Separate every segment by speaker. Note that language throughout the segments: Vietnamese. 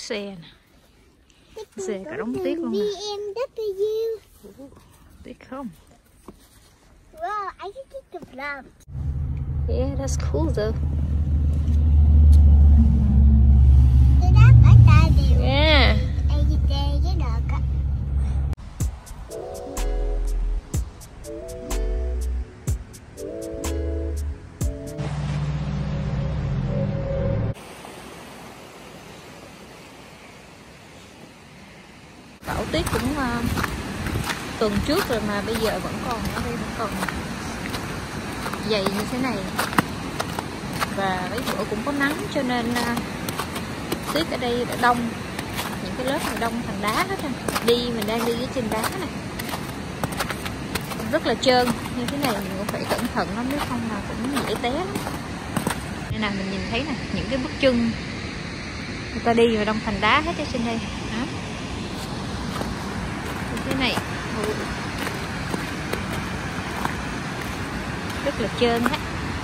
Speaker 1: xe nè. Xe cả đống tuyết luôn nè. Tuyết không?
Speaker 2: Wow, I can get the blood.
Speaker 1: Yeah, that's cool though. Yeah. Bão tuyết cũng tuần trước rồi mà bây giờ vẫn còn ở đây, vẫn còn dày như thế này. Và mấy bữa cũng có nắng cho nên tuyết ở đây đã đông, những cái lớp này đông thành đá hết rồi. Mình đang đi ở trên đá này, rất là trơn như thế này, mình cũng phải cẩn thận lắm, nếu không là cũng dễ té lắm. Đây nè, mình nhìn thấy nè, những cái bước chân người ta đi và đông thành đá hết ở trên đây đó. Như thế này rất là trơn hết.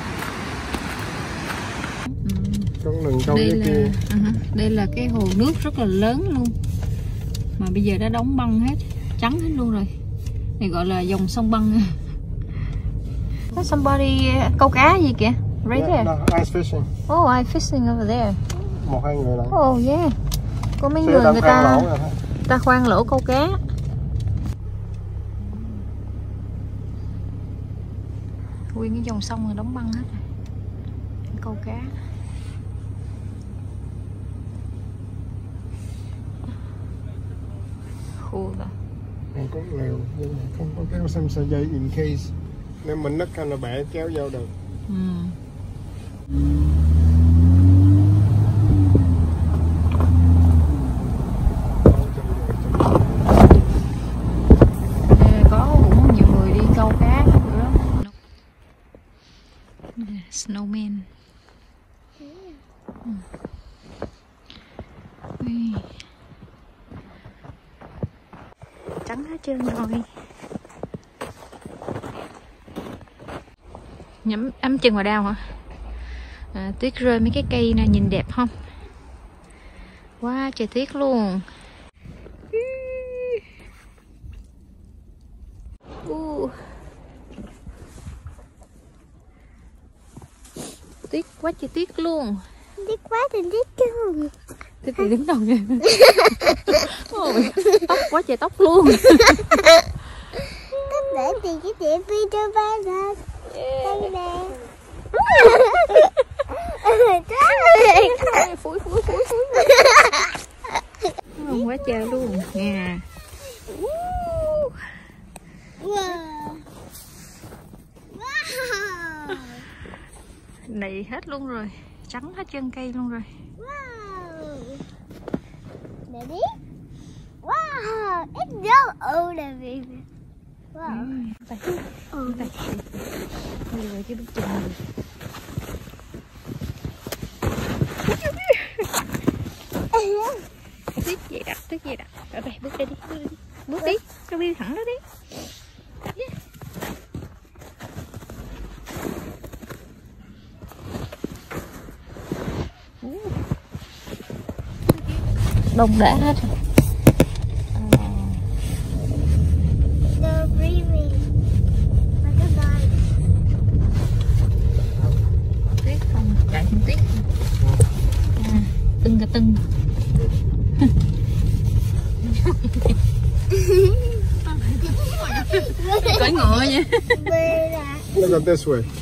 Speaker 1: Đây là cái hồ nước rất là lớn luôn, mà bây giờ đã đóng băng hết, trắng hết luôn rồi. Này gọi là dòng sông băng. Có somebody câu cá gì kìa? Right there.
Speaker 3: No, ice fishing.
Speaker 1: Oh, ice fishing over there.
Speaker 3: Một hai người lại.
Speaker 1: Oh yeah. Có mấy người ta khoan lỗ câu cá. Nguyên cái dòng sông rồi đóng băng hết rồi. Câu cá. Cool đó.
Speaker 3: Còn có lều nhưng mà không có kéo xem sợi dây in case nếu mình nứt hay là bẻ kéo vô được.
Speaker 1: Có cũng nhiều người đi câu cá nữa. Snowman. Trắng hết trơn rồi. Nhắm ấm chân vào đau hả? Tuyết rơi mấy cái cây này nhìn đẹp không? Wow, trời tuyết luôn. Tuyết quá trời tuyết luôn.
Speaker 2: Tuyết quá trời tuyết luôn.
Speaker 1: Tuyết bị đứng đầu nha. Ôi, tóc quá trời tóc luôn.
Speaker 2: Tóc để thì cái tiệm Peter Pan ra. Đây nè.
Speaker 1: Phủi. Quá trời luôn nha.
Speaker 2: Wow.
Speaker 1: Đầy hết luôn rồi, trắng hết chân cây luôn rồi.
Speaker 2: Wow. Daddy. Wow, it's so old, baby. Wow.
Speaker 1: Đây. Đây rồi cái bức chân này. Tuyết dày đặc. Ở đây, bước đây đi. Bước đi, cho đi thẳng đó đi. Yeah. Đông đã hết rồi. Tuyết không, đại thêm tuyết. Tưng cả tưng. Cưỡi ngựa nha.
Speaker 3: Look at this way.